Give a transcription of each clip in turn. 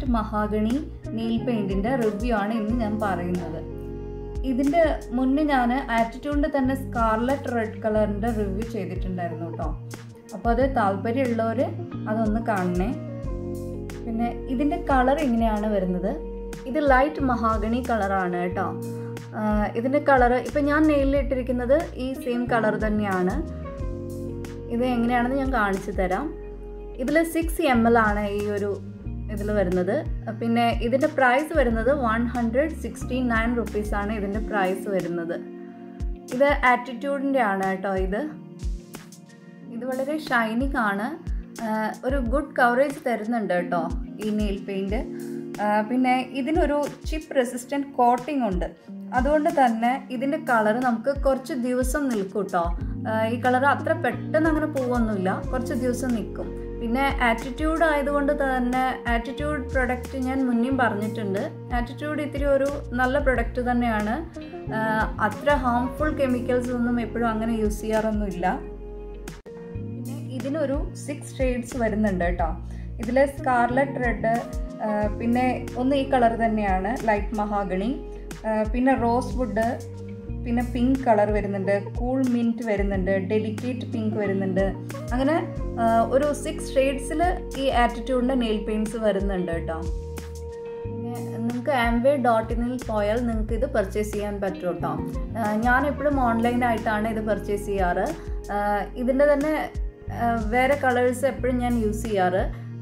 Light mahogany nail പെയിൻറ്റിൻ്റെ review ആണ് ഇന്ന് ഞാൻ പറയുന്നത്. ഇതിൻ്റെ മുന്നേ ഞാൻ ആറ്റിറ്റ്യൂഡിൻ്റെ തന്നെ സ്കാർലറ്റ് റെഡ് കളറിൻ്റെ റിവ്യൂ ചെയ്തിട്ടുണ്ടായിരുന്നു കേട്ടോ. അപ്പോൾ അത് താല്പര്യമുള്ളവർ അതൊന്ന് കാണണേ. പിന്നെ ഇതിൻ്റെ കളർ ഇങ്ങനെയാണ് വരുന്നത്. ഇത് ലൈറ്റ് മഹാഗണി കളറാണ് കേട്ടോ. ഇതിൻ്റെ കളറ് ഇപ്പം ഞാൻ നെയിലിട്ടിരിക്കുന്നത് ഈ സെയിം കളർ തന്നെയാണ്. ഇത് എങ്ങനെയാണെന്ന് ഞാൻ കാണിച്ചു തരാം. ഇതിൽ 6 ml ആണ് ഈ ഒരു ഇതിൽ വരുന്നത്. പിന്നെ ഇതിൻ്റെ പ്രൈസ് വരുന്നത് 169 റുപ്പീസാണ് ഇതിൻ്റെ പ്രൈസ് വരുന്നത്. ഇത് ആറ്റിറ്റ്യൂഡിൻ്റെ ആണ് കേട്ടോ. ഇത് വളരെ ഷൈനിങ് ആണ്. ഒരു ഗുഡ് കവറേജ് തരുന്നുണ്ട് കേട്ടോ ഈ നെയിൽ പെയിൻറ്റ്. പിന്നെ ഇതിനൊരു ചിപ്പ് റെസിസ്റ്റൻറ്റ് കോട്ടിംഗ് ഉണ്ട്. അതുകൊണ്ട് തന്നെ ഇതിൻ്റെ കളർ നമുക്ക് കുറച്ച് ദിവസം നിൽക്കും കേട്ടോ. ഈ കളർ അത്ര പെട്ടെന്ന് അങ്ങനെ പോവൊന്നുമില്ല, കുറച്ച് ദിവസം നിൽക്കും. പിന്നെ ആറ്റിറ്റ്യൂഡ് ആയതുകൊണ്ട് തന്നെ ആറ്റിറ്റ്യൂഡ് പ്രൊഡക്റ്റ് ഞാൻ മുന്നേയും പറഞ്ഞിട്ടുണ്ട്. ആറ്റിറ്റ്യൂഡ് ഇത്തിരി ഒരു നല്ല പ്രൊഡക്റ്റ് തന്നെയാണ്. അത്ര ഹാംഫുൾ കെമിക്കൽസ് ഒന്നും എപ്പോഴും അങ്ങനെ യൂസ് ചെയ്യാറൊന്നുമില്ല. പിന്നെ ഇതിനൊരു 6 ഷെയ്ഡ്സ് വരുന്നുണ്ട് കേട്ടോ. ഇതിൽ സ്കാർലറ്റ് റെഡ്, പിന്നെ ഒന്ന് ഈ കളർ തന്നെയാണ് ലൈറ്റ് മഹാഗണി, പിന്നെ റോസ് വുഡ്, പിന്നെ പിങ്ക് കളർ വരുന്നുണ്ട്, കൂൾ മിൻറ്റ് വരുന്നുണ്ട്, ഡെലിക്കേറ്റ് പിങ്ക് വരുന്നുണ്ട്. അങ്ങനെ ഒരു 6 ഷെയ്ഡ്സിൽ ഈ ആറ്റിറ്റ്യൂഡിൻ്റെ നെയിൽ പെയിൻറ്റ്സ് വരുന്നുണ്ട് കേട്ടോ. പിന്നെ നിങ്ങൾക്ക് amway.in പോയാൽ നിങ്ങൾക്ക് ഇത് പർച്ചേസ് ചെയ്യാൻ പറ്റും കേട്ടോ. ഞാനെപ്പോഴും ഓൺലൈനായിട്ടാണ് ഇത് പർച്ചേസ് ചെയ്യാറ്. ഇതിൻ്റെ തന്നെ വേറെ കളേഴ്സ് എപ്പോഴും ഞാൻ യൂസ് ചെയ്യാറ്.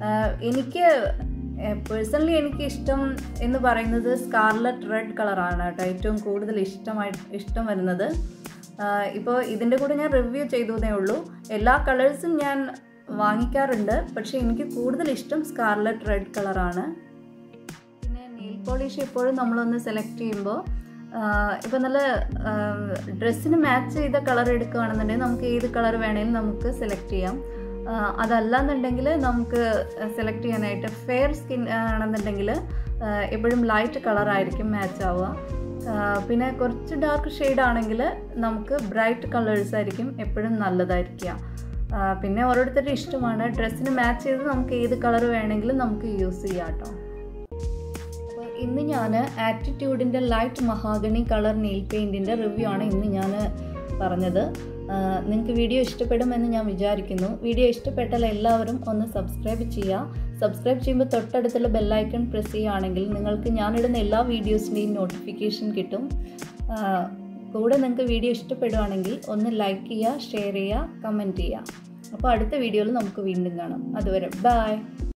പേഴ്സണലി എനിക്ക് ഇഷ്ടം എന്ന് പറയുന്നത് സ്കാർലറ്റ് റെഡ് കളറാണ് കേട്ടോ. ഏറ്റവും കൂടുതൽ ഇഷ്ടം വരുന്നത്. ഇപ്പോൾ ഇതിൻ്റെ കൂടെ ഞാൻ റിവ്യൂ ചെയ്തതേ ഉള്ളൂ. എല്ലാ കളേഴ്സും ഞാൻ വാങ്ങിക്കാറുണ്ട്, പക്ഷേ എനിക്ക് കൂടുതൽ ഇഷ്ടം സ്കാർലറ്റ് റെഡ് കളറാണ്. പിന്നെ നെയിൽ പോളിഷ് എപ്പോഴും നമ്മളൊന്ന് സെലക്ട് ചെയ്യുമ്പോൾ ഇപ്പോൾ നല്ല ഡ്രസ്സിന് മാച്ച് ചെയ്ത കളർ എടുക്കുകയാണെന്നുണ്ടെങ്കിൽ നമുക്ക് ഏത് കളർ വേണമെങ്കിലും നമുക്ക് സെലക്ട് ചെയ്യാം. അതല്ലാന്നുണ്ടെങ്കിൽ നമുക്ക് സെലക്ട് ചെയ്യാനായിട്ട് ഫെയർ സ്കിൻ ആണെന്നുണ്ടെങ്കിൽ എപ്പോഴും ലൈറ്റ് കളറായിരിക്കും മാച്ച് ആവുക. പിന്നെ കുറച്ച് ഡാർക്ക് ഷെയ്ഡ് ആണെങ്കിൽ നമുക്ക് ബ്രൈറ്റ് കളേഴ്സ് ആയിരിക്കും എപ്പോഴും നല്ലതായിരിക്കുക. പിന്നെ ഓരോരുത്തരുടെ ഇഷ്ടമാണ്. ഡ്രസ്സിന് മാച്ച് ചെയ്ത് നമുക്ക് ഏത് കളർ വേണമെങ്കിലും നമുക്ക് യൂസ് ചെയ്യാം കേട്ടോ. അപ്പോൾ ഇന്ന് ഞാൻ ആറ്റിറ്റ്യൂഡിൻ്റെ ലൈറ്റ് മഹാഗണി കളർ നെയിൽ പെയിൻറ്റിൻ്റെ റിവ്യൂ ആണ് ഇന്ന് ഞാൻ പറഞ്ഞത്. നിങ്ങൾക്ക് വീഡിയോ ഇഷ്ടപ്പെടുമെന്ന് ഞാൻ വിചാരിക്കുന്നു. വീഡിയോ ഇഷ്ടപ്പെട്ടാൽ എല്ലാവരും ഒന്ന് സബ്സ്ക്രൈബ് ചെയ്യുക. സബ്സ്ക്രൈബ് ചെയ്യുമ്പോൾ തൊട്ടടുത്തുള്ള ബെല്ലൈക്കൺ പ്രസ് ചെയ്യുകയാണെങ്കിൽ നിങ്ങൾക്ക് ഞാനിടുന്ന എല്ലാ വീഡിയോസിൻ്റെയും നോട്ടിഫിക്കേഷൻ കിട്ടും. കൂടെ നിങ്ങൾക്ക് വീഡിയോ ഇഷ്ടപ്പെടുകയാണെങ്കിൽ ഒന്ന് ലൈക്ക് ചെയ്യുക, ഷെയർ ചെയ്യുക, കമൻറ്റ് ചെയ്യുക. അപ്പോൾ അടുത്ത വീഡിയോയിൽ നമുക്ക് വീണ്ടും കാണാം. അതുവരെ ബൈ.